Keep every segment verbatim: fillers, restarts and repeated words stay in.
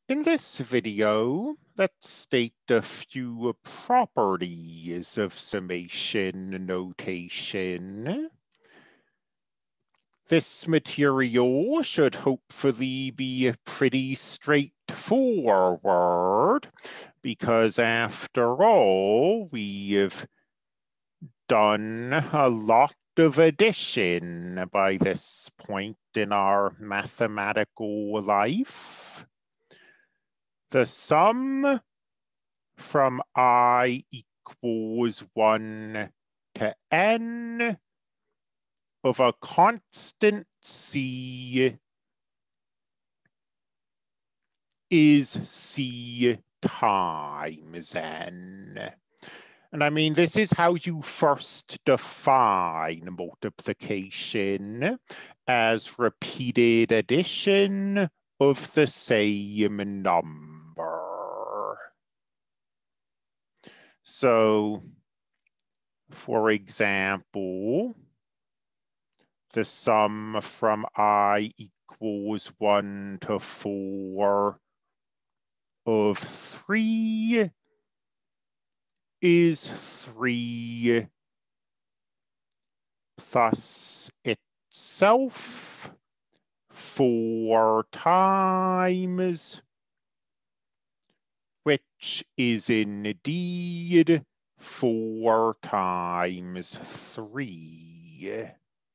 In this video, let's state a few properties of summation notation. This material should hopefully be pretty straightforward because after all, we've done a lot of addition by this point in our mathematical life. The sum from I equals one to n of a constant c is c times n. And I mean, this is how you first define multiplication, as repeated addition of the same number. So, for example, the sum from I equals one to four of three is three plus itself four times, which is indeed four times three.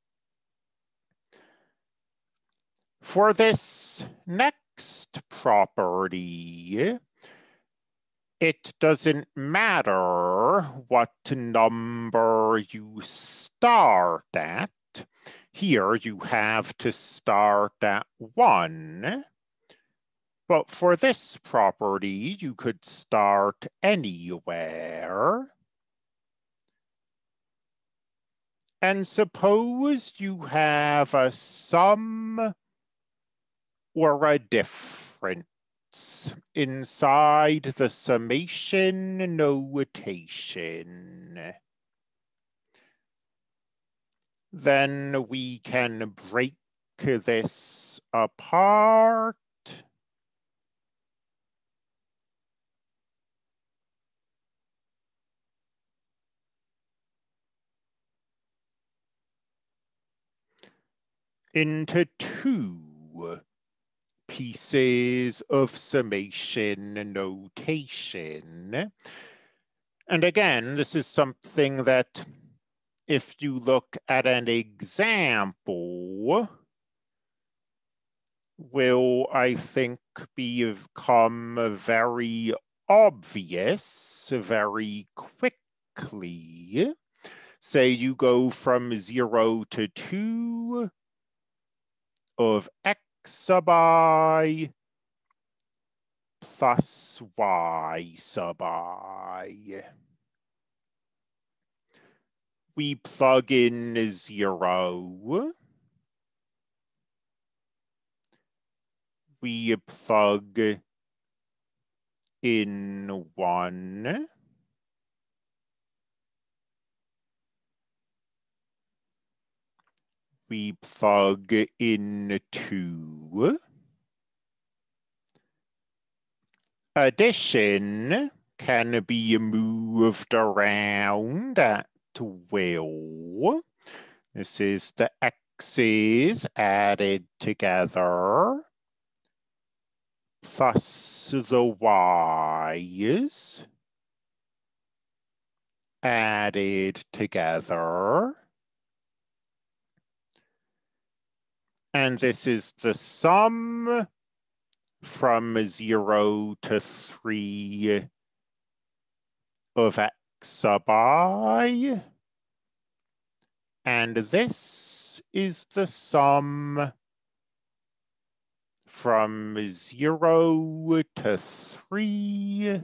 For this next property, it doesn't matter what number you start at. Here you have to start at one. But for this property, you could start anywhere. And suppose you have a sum or a difference inside the summation notation. Then we can break this apart. Into two pieces of summation notation. And again, this is something that if you look at an example, will, I think, become very obvious very quickly. Say you go from zero to two of x sub I plus y sub I. We plug in zero. We plug in one. We plug in two. Addition can be moved around at will. This is the x's added together plus the y's added together. And this is the sum from zero to three of x sub I. And this is the sum from zero to three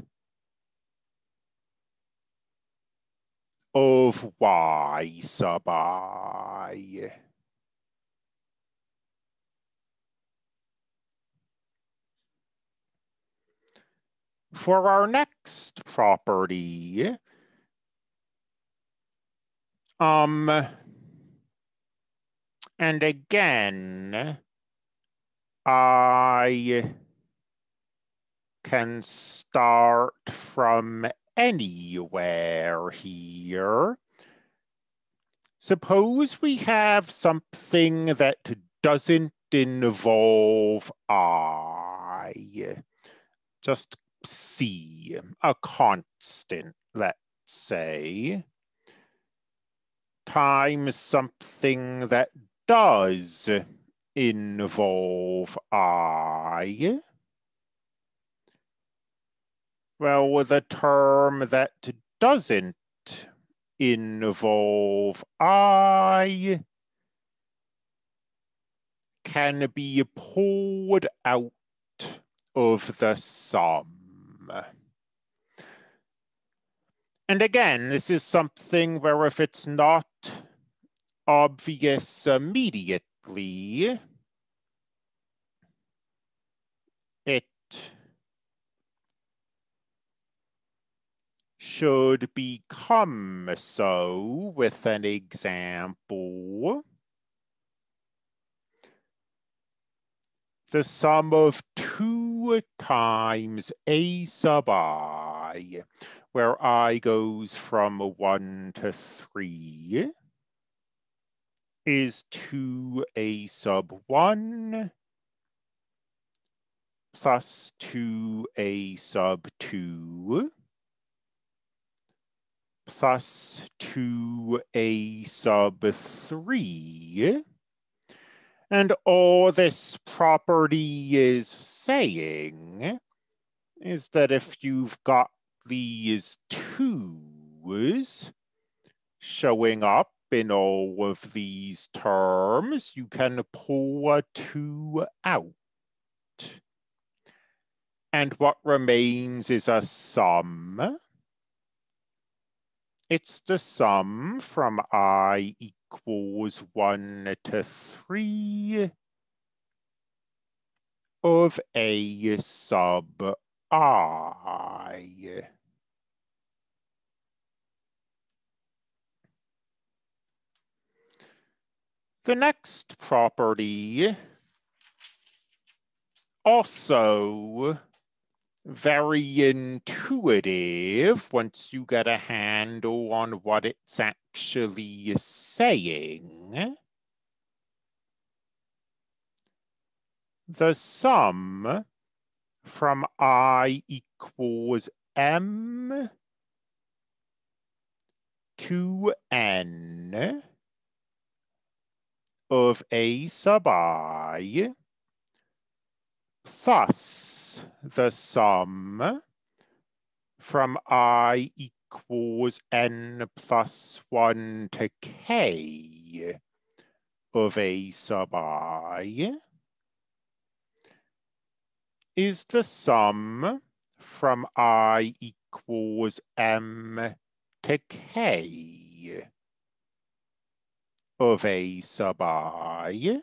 of y sub I. For our next property, um, and again, I can start from anywhere here. Suppose we have something that doesn't involve I, just C, a constant, let's say, times something that does involve I. Well, with a term that doesn't involve I can be pulled out of the sum. And again, this is something where if it's not obvious immediately, it should become so with an example. The sum of two times a sub I, where I goes from one to three, is two a sub one plus two a sub two plus two a sub three. And all this property is saying is that if you've got these twos showing up in all of these terms, you can pull a two out. And what remains is a sum. It's the sum from I equals one to three of a sub I. The next property, also very intuitive once you get a handle on what it's actually saying. The sum from I equals m to n of a sub I plus the sum from I equals n plus one to k of a sub I is the sum from I equals m to k of a sub I.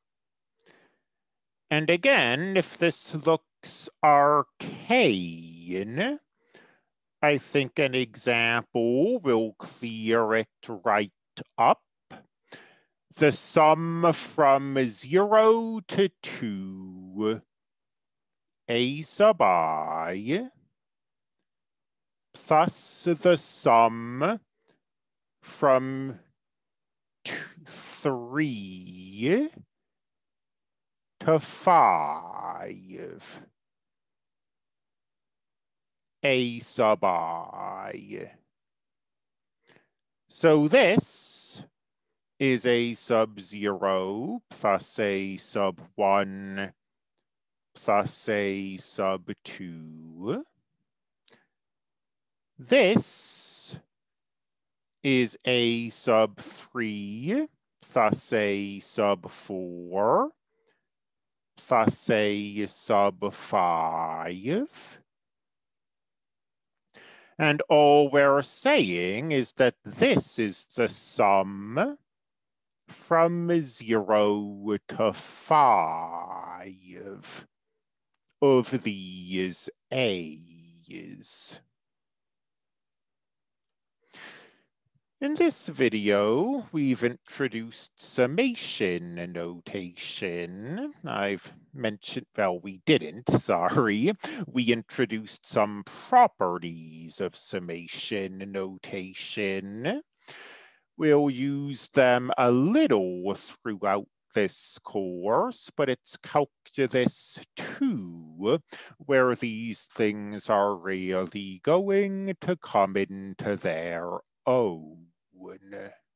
And again, if this looks arcane, I think an example will clear it right up. The sum from zero to two, a sub I, plus the sum from three to five, a sub I. So this is a sub zero plus a sub one plus a sub two. This is a sub three plus a sub four plus a sub five. And all we're saying is that this is the sum from zero to five of these A's. In this video, we've introduced summation notation. I've mentioned, well, we didn't, sorry. We introduced some properties of summation notation. We'll use them a little throughout this course, but it's calculus two, where these things are really going to come into their own.